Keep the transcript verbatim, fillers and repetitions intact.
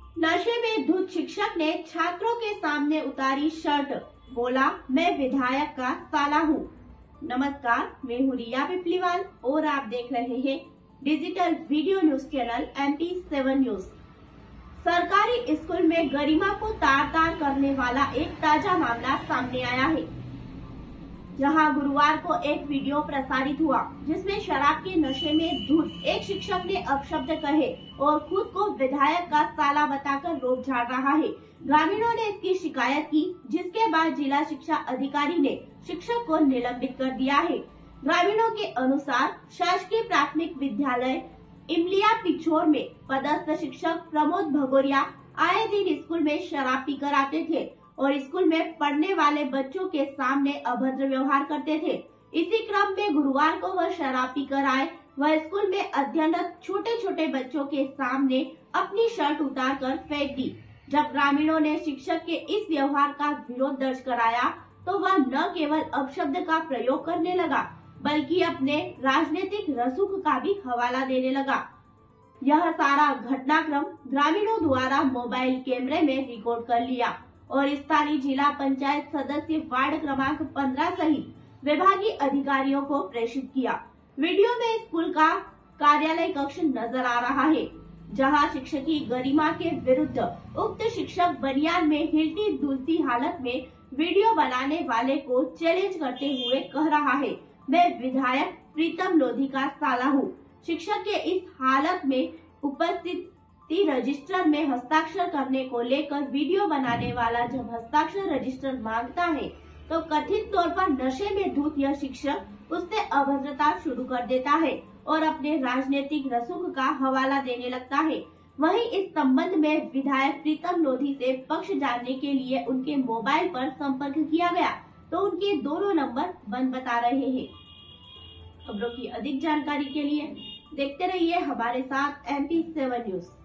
नशे में धुत शिक्षक ने छात्रों के सामने उतारी शर्ट, बोला मैं विधायक का साला हूँ। नमस्कार, मैं हूँ रिया पिपलीवाल और आप देख रहे हैं digital video news channel M P seven news. सरकारी स्कूल में गरिमा को तार तार करने वाला एक ताजा मामला सामने आया है, जहां गुरुवार को एक वीडियो प्रसारित हुआ जिसमें शराब के नशे में धुत एक शिक्षक ने अपशब्द कहे और खुद को विधायक का साला बताकर रोब झाड़ रहा है। ग्रामीणों ने इसकी शिकायत की, जिसके बाद जिला शिक्षा अधिकारी ने शिक्षक को निलंबित कर दिया है। ग्रामीणों के अनुसार शासकीय प्राथमिक विद्यालय इमलिया पिछोर में पदस्थ शिक्षक प्रमोद भगोरिया आए दिन स्कूल में शराब पीकर आते थे और स्कूल में पढ़ने वाले बच्चों के सामने अभद्र व्यवहार करते थे। इसी क्रम में गुरुवार को वह शराब पीकर आए। वह स्कूल में अध्ययनरत छोटे छोटे बच्चों के सामने अपनी शर्ट उतार कर फेंक दी। जब ग्रामीणों ने शिक्षक के इस व्यवहार का विरोध दर्ज कराया तो वह न केवल अपशब्द का प्रयोग करने लगा, बल्कि अपने राजनीतिक रसूख का भी हवाला देने लगा। यह सारा घटनाक्रम ग्रामीणों द्वारा मोबाइल कैमरे में रिकॉर्ड कर लिया और स्थानीय जिला पंचायत सदस्य वार्ड क्रमांक पंद्रह सहित विभागीय अधिकारियों को प्रेषित किया। वीडियो में स्कूल का कार्यालय कक्ष नजर आ रहा है, जहां शिक्षकी गरिमा के विरुद्ध उक्त शिक्षक बनियान में हिलती डुलती हालत में वीडियो बनाने वाले को चैलेंज करते हुए कह रहा है, मैं विधायक प्रीतम लोधी का साला हूँ। शिक्षक के इस हालत में उपस्थिति रजिस्टर में हस्ताक्षर करने को लेकर वीडियो बनाने वाला जब हस्ताक्षर रजिस्टर मांगता है तो कथित तौर पर नशे में धुत यह शिक्षक उससे अभद्रता शुरू कर देता है और अपने राजनीतिक रसूख का हवाला देने लगता है। वहीं इस संबंध में विधायक प्रीतम लोधी से पक्ष जानने के लिए उनके मोबाइल पर संपर्क किया गया तो उनके दोनों नंबर बंद बता रहे हैं। खबरों की अधिक जानकारी के लिए देखते रहिए हमारे साथ एम पी सेवन न्यूज।